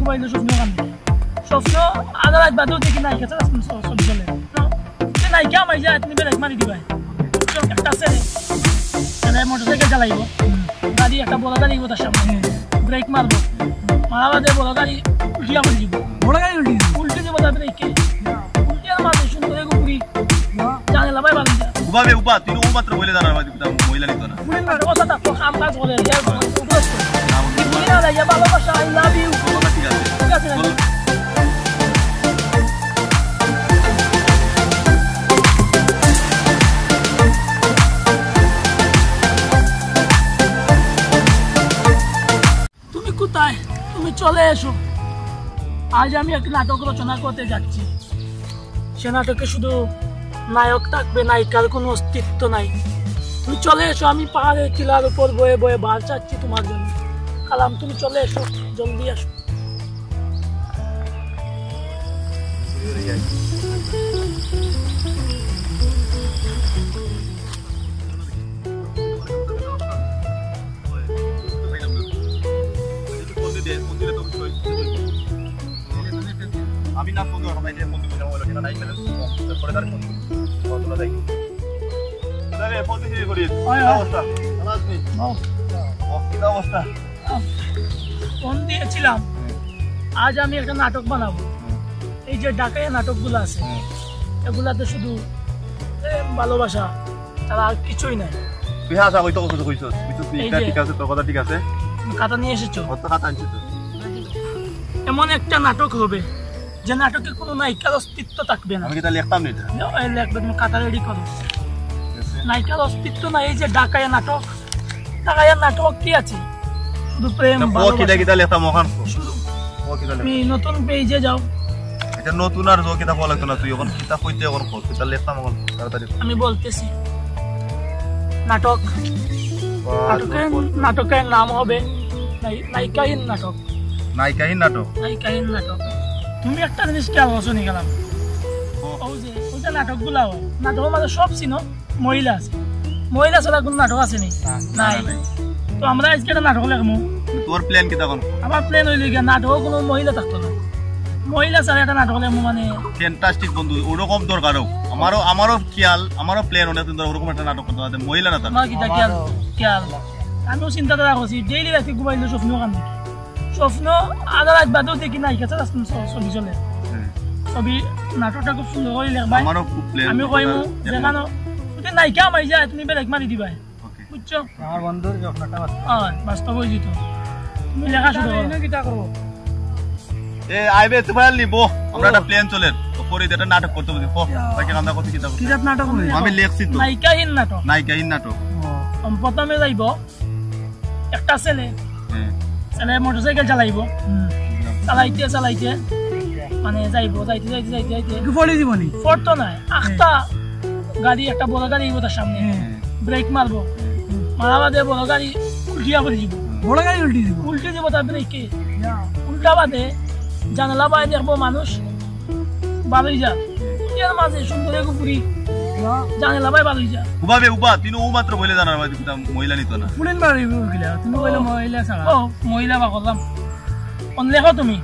ঘুমাইলে স্বপ্ন কান্দে স্বপ্ন আধা রাত বাদেও দেখি নায়িকা ছাড়া ছবি চলে সে নায়িকা আমায় যায় তুমি ব্রেক মারি দিবাই একটা ছেলে মোটরসাইকেল চালাইব গাড়ি একটা বড় গাড়ি তার সামনে ব্রেক মারবো মারা বাদে বড় গাড়ি উল্টিয়া করে দিব বড় গাড়ি উল্টে দিব তার ব্রেকে উল্টিয়ার মাঝে সুন্দর ঘুরি জানে লাভাই ভালো যা উবাবে উবা তুই ও মাত্র বলে জানার মাঝে মহিলা নিত না কথা তো কাম কাজ করে ভালোবাসা আই লাভ ইউ ঠিক আছে তুমি কোথায় তুমি চলে এসো আজ আমি একটা নাটক রচনা করতে যাচ্ছি সে নাটকে শুধু নায়ক থাকবে নায়িকার কোনো অস্তিত্ব নাই তুমি চলে এসো আমি পাহাড়ের টিলার উপর বয়ে বয়ে বার চাচ্ছি তোমার জন্য কালাম তুমি চলে এসো জলদি আসো আমি না ফোন করব এটা ফোন দিলাম বলে এটা নাই মেলে পরে তার ফোন তোলা যাই তবে ফোন দিছি করি অবস্থা আলাসমি কি অবস্থা ফোন দিয়েছিলাম আজ আমি একটা নাটক বানাবো এই যে ঢাকায় নাটকগুলো আছে এগুলাতে শুধু ভালোবাসা তারা আর কিছুই নাই তুই হাসা কইতো কত কইছস তুই ঠিক আছে তোর কথা ঠিক আছে খাতা নিয়ে এসেছো কত খাতা আনছিস এমন একটা নাটক হবে যে নাটকে কোনো নায়িকার অস্তিত্ব থাকবে না আমি কি তাহলে লিখতাম না এটা লিখবে তুমি খাতা রেডি করো নায়িকার অস্তিত্ব না এই যে ঢাকায় নাটক কি আছে শুধু প্রেম ভালোবাসা কি লাগি তাহলে লিখতাম ওখান ও কি তাহলে তুমি নতুন পেজে যাও এটা নতুন আর জো কিতা বলা না তুই এখন কিতা কইতে এখন কল কিতা লিখতাম এখন তাড়াতাড়ি আমি বলতেছি নাটকের নাম হবে নায়িকাহীন নাটক তুমি একটা জিনিস খেয়াল করছো নি গেলাম ওই যে নাটকগুলা হয় নাটকের মাঝে সব চিনো মহিলা আছে মহিলা ছাড়া কোনো নাটক আছে নি নাই তো আমরা আজকে একটা নাটক লেখবো তোর প্ল্যান কি তখন আমার প্ল্যান হইল গিয়া নাটক কোনো মহিলা থাকতো না মহিলা ছাড়া একটা নাটক লেখবো মানে ফ্যান্টাস্টিক বন্ধু ওরকম দরকার আমারও খেয়াল আমারও প্ল্যান অনেক সুন্দর ওরকম একটা নাটক করতে হবে মহিলা না আমার কিটা খেয়াল আমিও চিন্তাধারা করছি ডেইলি রাতে ঘুমাইলে স্বপ্ন কান্দি স্বপ্ন আধা রাত বাদেও দেখি নায়িকা ছাড়া ছবি চলে ছবি নাটকটা খুব সুন্দর করে লিখবাই আমি কইমু যেখানে যদি নায়িকা আমায় যায় তুমি ব্রেক মারি দিবাই বুঝছো আমার বন্ধুর স্বপ্নটা বাস্তব হয়ে যেত তুমি লেখা শুরু করো এ আইবে তোমার লিবো আমরা একটা প্ল্যান চলে পরে এটা নাটক করতে বলি বাকি আমরা কত কিতাব নাটক আমি লিখছি তো নায়িকাহীন নাটক প্রথমে যাইব একটা ছেলে মোটরসাইকেল চালাইব চালাইতে মানে যাইতে ফটো নাই আখটা গাড়ি একটা বড় গাড়ি তার সামনে ব্রেক মারবো মারা বাদে বড় গাড়ি উল্টিয়া করে দিব উল্টে দিব তার ব্রেকে উল্টা বাদে জানালা বাইরে দেখবো মানুষ ভালোই যা এর মাঝে সুন্দর ঘুরি জানালা বাই ভালোই যা উবাবে উবা তুই ও মাত্র বলে জানার মাঝে মহিলা নিত না ফুলেন বাড়ি গিলা তুমি বলে মহিলা ছাড়া ও মহিলা বা করলাম কোন লেখো তুমি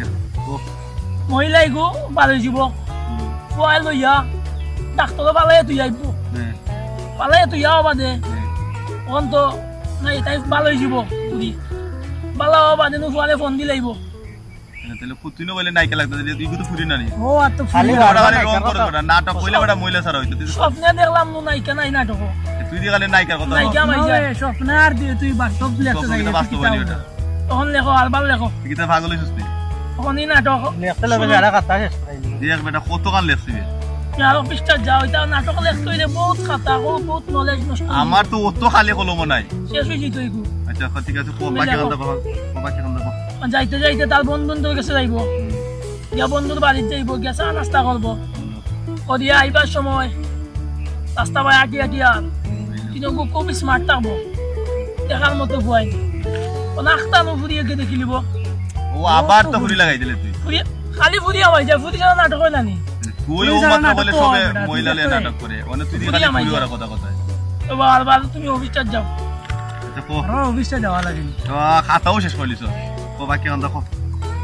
মহিলাই গো ভালোই যাব ফুয়াই লইয়া ডাক্তার পালাই তুই আইব পালাই তুই যাও বাদে তখন তো নাই তাই ভালোই যাব তুই ভালো বাদে নো ফুয়ালে ফোন দি লাইব তাহলে কুতুনো বলে নাইকা লাগতে তুই তো ফুরি না নি ও আর তো খালি রং করে নাটক কইলে বড় মহিলা ছাড়া হইতো স্বপ্নে দেখলাম নো নাইকা নাই নাটক তুই দি খালি নাইকার কথা নাইকা মাই যায় স্বপ্নে আর দি তুই বাস্তব লেখতে যাই তখন লেখো আর ভালো লেখো কিটা পাগল হইছিস তুই তখন এই নাটক লেখতে লাগে আর কথা শেষ করাইলি দেখ বেটা কত গান লেখছিস আর পৃষ্ঠা যাও এটা নাটক লেখতে হইলে বহুত খাতা বহুত নলেজ নষ্ট আমার তো অত খালি কলম নাই শেষ হই যাইতো এগু আচ্ছা ঠিক আছে বাকি কথা যাইতে তার বন্ধুর কাছে যাইব গিয়া বন্ধুর বাড়িতে যাইব গিয়া চা নাস্তা করবো করিয়া আইবার সময় রাস্তা বাই আটিয়া কিন্তু খুব স্মার্ট থাকবো দেখার মতো ভয় নাস্তানো ফুরিয়ে গিয়ে দেখি লিব ও আবার তো ফুরি লাগাই দিলে তুই খালি ফুরিয়া হয়ে যায় ফুরি ছাড়া নাটক হয় না নি তুই ও মাত্র বলে সবে মহিলা লে নাটক করে মানে তুই খালি ফুরি ওরা কথা তো বারবার তুমি অফিসটা যাও অফিসটা যাওয়া লাগে খাতাও শেষ করলিস ও বাকি কথা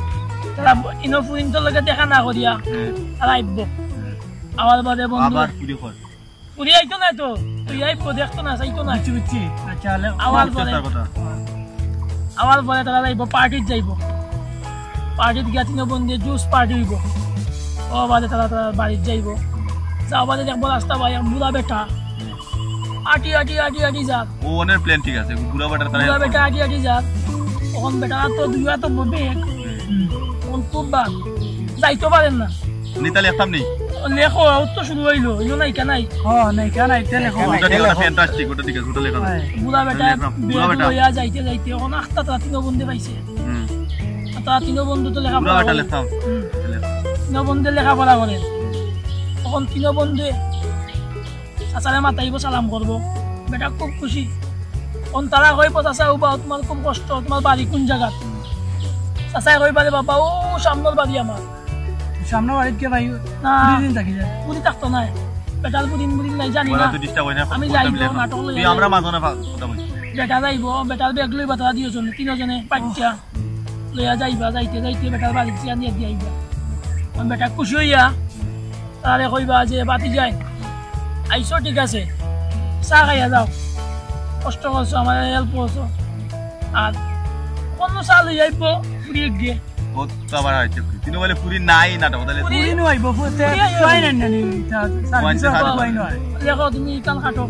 তারা ইনো ফুরিন্তর লগে দেখা না করিয়া তারা আইব আবার বাদে বন্ধু আবার পুরি কর পুরি আইতো না তো তুই আইব দেখতো না চাইতো না বুঝছি আচ্ছা হলে আবার পরে কথা আবার পরে তারা যাইব পার্টিত যাইব পার্টিত গিয়া তিনো বন্ধু জুস পার্টি হইব ও বাদে তারা বাড়িত যাইব যাও বাদে দেখবো রাস্তা ভাই বুড়া বেটা আটি আটি আটি আটি যাক ও ওনের প্ল্যান ঠিক আছে বুড়া বেটার তারা বুড়া বেটা আটি আটি যাক তখন বেটা তো দুইয়া তো বলবে তখন খুব বাদ যাইতে পারেন না নিতালি একদম নেই লেখো তো শুরু হইলো ইনো নাই কেনাই নাইকা নাইতে লেখো ওটা ঠিক আছে ফ্যান্টাস্টিক ওটা ঠিক আছে ওটা লেখা আছে বুড়া বেটা বেড লইয়া যাইতে যাইতে এখন আখতা তারা তিনো বন্ধু পাইছে তারা তিনো বন্ধু তো লেখা বুড়া বেটা লেখতাম তিনো বন্ধু লেখাপড়া করে তখন তিনো বন্ধু চাচারে মাতাইব সালাম করবো বেটা খুব খুশি তখন তারা কই চাচা বা তোমার খুব কষ্ট তোমার বাড়ি কোন জায়গাত চাচাই কই পারে বাবা ও সামনের বাড়ি আমার সামনে বাড়িত কে ভাই না দিন থাকি যায় পুরি থাকতো নাই বেটার বুদিন নাই জানি না আমি যাইব নাটক লই আমরা মাজনে কথা বলি বেটা যাইব বেটার ব্যাগ লইবা তারা দিওজন তিনজনে বাচ্চা লইয়া যাইবা যাইতে যাইতে বেটার বাড়ি চিয়া নিয়ে দিয়ে আইবা বেটা খুশি হইয়া তাহলে কইবা যে বাতি যায় আইসো ঠিক আছে চাহ খাইয়া যাও কষ্ট করছো আমার হেল্প করছো আর অন্য চাহ লই যাইব ফুরিয়ে গিয়ে ওটা আবার আছে তিনো বলে পুরি নাই নাটক তাহলে পুরি নো আইবো ফুতে পাই না নি সার্ভিস পাই না দেখো তুমি কাল কাটো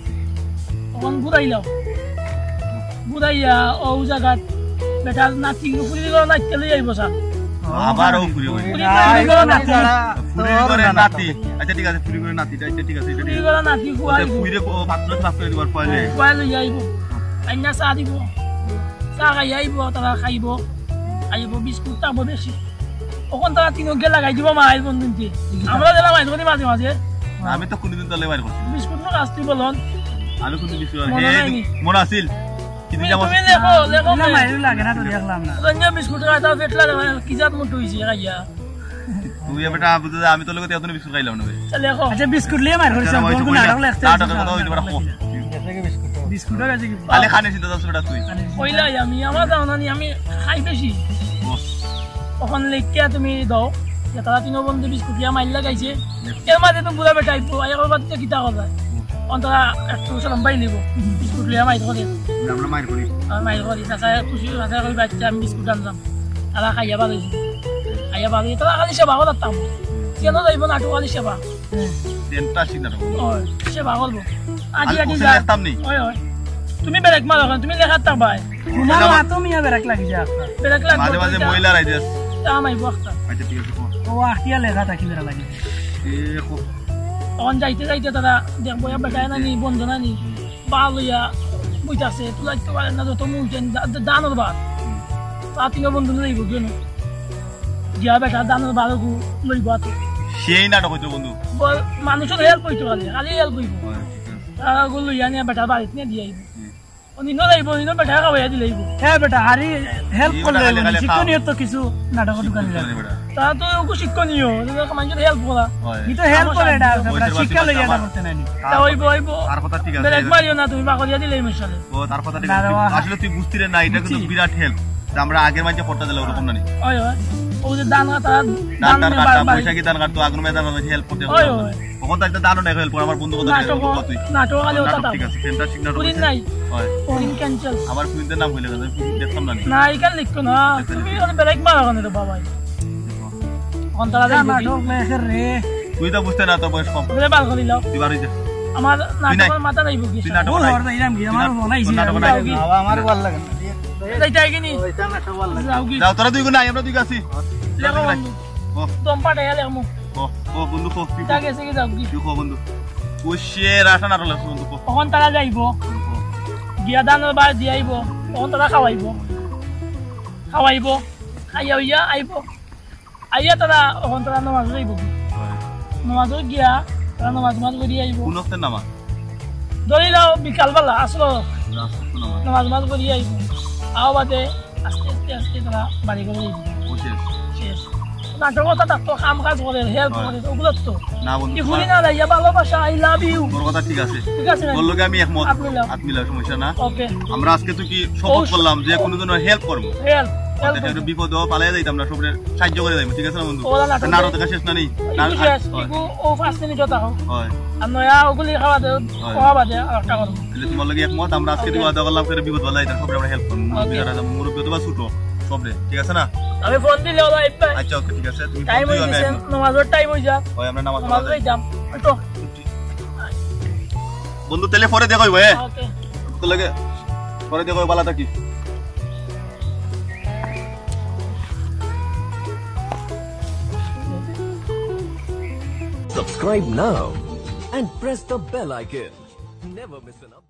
তখন ঘুরাইলাও ঘুরাইয়া ও জায়গাত বেটার নাতি ফুরি দিল না চলে যাইব স্যার আবার ও পুরি পুরি করে নাতি আচ্ছা ঠিক আছে পুরি করে নাতিটা আচ্ছা ঠিক আছে পুরি করে নাতি খুয়াই পুরি কো পাত্র সাফ করে দিবার পরে খুয়াই লই যাইব আইনা চা দিব চা খাই আইব তারা খাইব আইব বিস্কুট টাবো বেশি তখন তারা তিনো গে লাগাই দিব মায়ের বন্ধুতে আমরা জেলা মাইজ করি মাঝে মাঝে আমি তো কোনদিন তলে মার করছি বিস্কুট নো কাস্তি বলন আমি কোনদিন বিস্কুট মনে আছিল তুমি লেখো লেখো না মাইর লাগে না তো দেখলাম না রঞ্জা বিস্কুট খাইতা পেটলা কি জাত মুট হইছে খাইয়া তুই বেটা আমি তো লগতে এতনে বিস্কুট খাইলাম না লেখো আচ্ছা বিস্কুট লিয়ে মার করিস কোন নাটক লাগতে নাটক কথা হইতে পারে বিস্কুট আছে কি আলে খানে চিন্তা যাস বেটা তুই কইলাই আমি আমার দাও না আমি খাই বেশি তখন লেখিয়া তুমি দাও যে তারা তিনো বন্ধু বিস্কুটিয়া মাইল লাগাইছে এর মাঝে তুমি বুড়া বেটা আইবো আইবার বাদ কিতা কথা অন্তরা একটু সালাম পাই নিব বিস্কুট লিয়া মাইল করে আমরা মাইর করি আর মাইল করি চাচা খুশি চাচা কই বাচ্চা আমি বিস্কুট আনলাম তারা খাইয়া বাড়ি খাইয়া বাড়ি তারা খালি সেবা করতাম কেন যাইব নাটক খালি সেবা ফ্যান্টাস্টিক নাটক ওই সেবা করবো আজি আজি যা যা একদম নেই ওই ওই তুমি বেরেক মারো তুমি লেখাত থাকবাই তোমার হাতও মিয়া বেরাক লাগি যা বেরেক লাগবে মাঝে মাঝে মহিলা রাইদেস আমাই বক্তা আচ্ছা ঠিক আছে ও আখিয়া লেখা থাকি বেরা লাগে দেখো তখন যাইতে যাইতে তারা দেখবো বেটায় নানি বন্ধু নানি বা লইয়া বুঝতেছে তুলাইতে পারে না যত মুলছেন দানোর বাদ তা তিনো বন্ধু লইব কেন গিয়া বেটা দানোর বাদ লইব সেই নাটক হইতো বন্ধু মানুষের হেল্প হইতো খালি হেল্প হইব তারা গুলো লইয়া নিয়ে বেটা বাড়িতে নিয়ে দিয়ে আইব নিনো যাইব নিনো বেটা খাওয়াইয়া দিলে আইব হ্যাঁ বেটা আরে হেল্প করলে শিক্ষণীয় তো কিছু নাটক দোকান তারা তো শিক্ষণীয় মানুষের হেল্প করা ই তো হেল্প করে এটা শিক্ষা লইয়া না করতে নাই তা হইব হইব তার কথা ঠিক আছে বেরেক মারিও না তুমি বাকরিয়া দিলে মিশালে ও তার কথা ঠিক আছে আসলে তুই বুঝতিরে না এটা কিন্তু বিরাট হেল্প আমরা আগের মাঝে করতে দিলে ওরকম না ওই ওই ও যে দান তারা দান কাটা পয়সা কি দান কাটতো আগুন মে দান হেল্প করতে ওই ওই তখন তো একটা দানও হেল্প করে আমার বন্ধু কথা তুই নাটক আলে ওটা ঠিক আছে ফ্যান্টাস্টিক নাটক পুরিন নাই হয় পুরিন ক্যান্সেল আবার পুরিনদের নাম হইলো দেখতাম না না ইকান লিখতো না তুমি ওর বেরেক মারো কেন রে বাবা অন্তরা নাটক লেখে রে তুই তো বুঝতে না তো বয়স কম বলে বাল করি লাও তুই বাড়ি যা আমার নাটকের মাথা নাই বুঝি তুই নাটক ও হরদা ইরাম কি আমার বনাইছি আমার ভালো লাগে যাইতে আইগে নি ওইটা নাটক ভালো লাগে যাও কি যাও তোরা দুই গুণ নাই আমরা দুই গাছি লেখো বন্ধু ও দম পাটে লেখমু ও বন্ধু কো যা গেছে কি যাও কি তুই কো বন্ধু ও শের আটা নাটক লাগছে বন্ধু কো তখন তারা যাইব গিয়া দানোর বার দিয়ে আইব তখন তারা খাওয়াইব খাইয়া হইয়া আইব আইয়া তারা তখন তারা নামাজ যাইব নামাজ গিয়া তারা নামাজ করি আইব কোন হচ্ছে নামা ধরি লাও বিকালবেলা আসলো নামাজ করি আইব আও বাদে আস্তে আস্তে আস্তে তারা বাড়ি করে যাইব শেষ নাটকতা থাকতো কাম কাজ করে হেল্প করে ওগুলো তো না বন্ধু ইফুলি না লাইয়া ভালোবাসা আই লাভ ইউ তোর কথা ঠিক আছে ঠিক আছে বললো কি আমি একমত আত্মিলা সমস্যা না ওকে আমরা আজকে তুই কি শপথ করলাম যে কোনো জনের হেল্প করব হেল্প একটু বিপদ পালাই যাইতাম না সবরে সাহায্য করে যাইব ঠিক আছে না বন্ধু ওলা না নারো থেকে শেষ না নেই ইকু শেষ ইকু ও 5 মিনিট হতা হোক হয় আর নয়া ওগুলি খাওয়া দে খাওয়া বাদে আর একটা করব তাহলে তোমার লাগি একমত আমরা আজকে দিবা দাও করলাম করে বিপদ বালাই যাইতাম সবরে আমরা হেল্প করব মুরব্বি তো বা ছোট সবরে ঠিক আছে না আমি ফোন দিলে ওলা ইব্বা আচ্ছা ওকে ঠিক আছে তুমি টাইম হই গেছে নামাজের টাইম হই যা হয় আমরা নামাজ নামাজ যাইতাম তো বন্ধু তাহলে পরে দেখো ভাই ওকে তো লাগে পরে দেখো ভালো থাকি Subscribe now and press the bell icon. Never miss an update.